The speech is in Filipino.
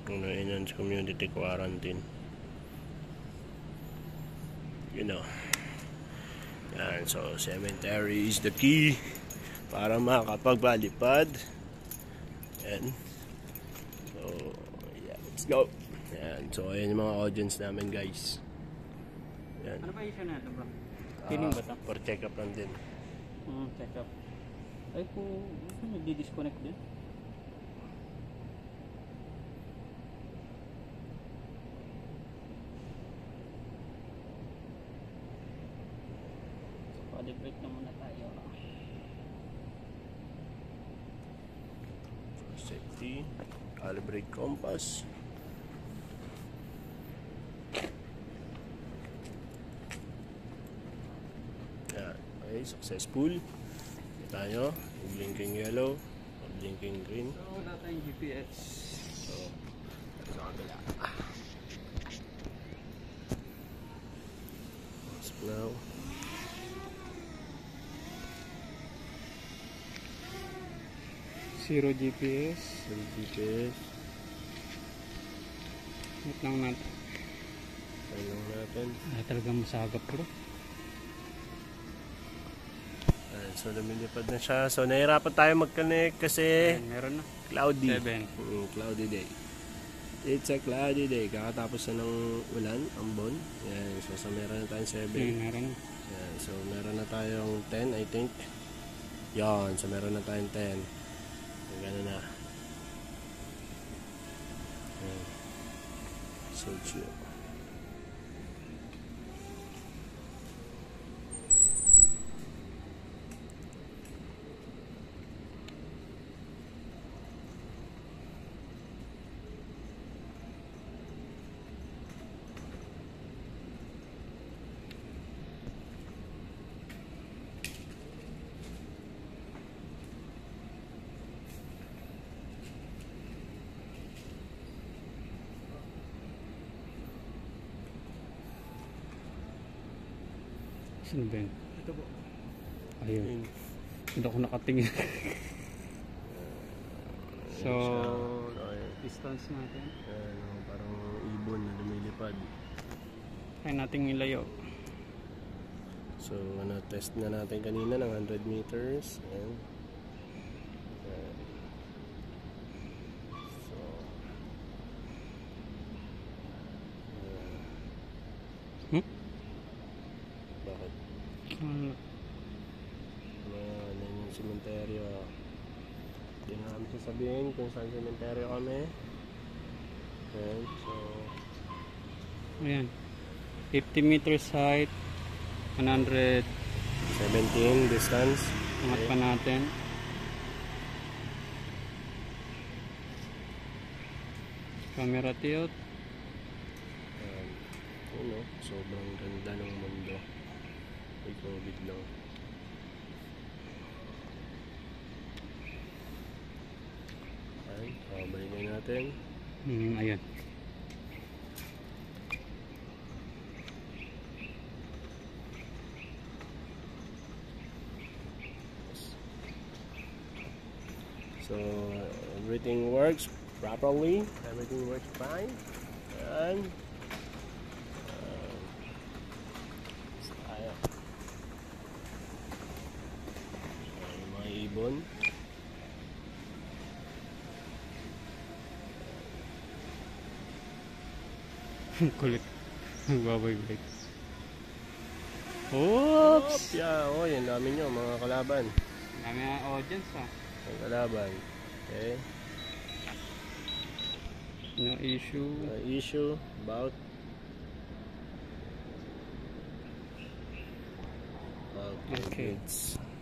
Ano yun sa community quarantine. You know. Yan, so cemetery is the key para makapagpalipad. Yan. So, yeah, let's go. Yan, so ayan yung mga audience namin, guys. Yan. Ano ba issue natin, bro? Feeling ba ito? For check-up lang din. Check up. Ay, kung nagdi-disconnect din. So, calibrate na muna tayo. Safety, calibrate compass. Yan, okay, successful. Tayo, blinking yellow, blinking green. So, wala tayong GPS. So, sa kabila. Now, Zero GPS. GPS. Wait lang natin. Tanong natin. Ay, talagang masagap, bro. So, lumilipad na siya. So, nahirapan tayo mag-connect kasi Meron na. cloudy. 7. Cloudy day. It's a cloudy day. Kakatapos na ng ulan, ambon. Yan. So meron na tayong 7. Meron na. Yan. So, meron na tayong 10, I think. Yan. So, meron na tayong 10. Yung gano'n na. Yan. So, chill. Sino ba yun? Ito po. Ayun. Hindi ako nakatingin. So, distance natin. Parang ibon na lumilipad. Kaya nating ilayo. So, test na natin kanina ng 100 meters. Ayan. So, bakit? Ano yung sementeryo? Hindi na kami sasabihin kung saan sementeryo kami. Ayan, so ayan. 50 meters height. 117 distance. Angat pa natin. Camera tilt. Sobrang ganda ng mundo. May COVID lang. Ayan, balikan natin. Ayan. So, everything works properly. Everything works fine. And mga ibon. Kulit. Nagbabaybay. Oops! Yeah, yan namin yun, mga kalaban. Dami na audience ah. Mga kalaban. Okay. No issue. Issue about Okay. goods.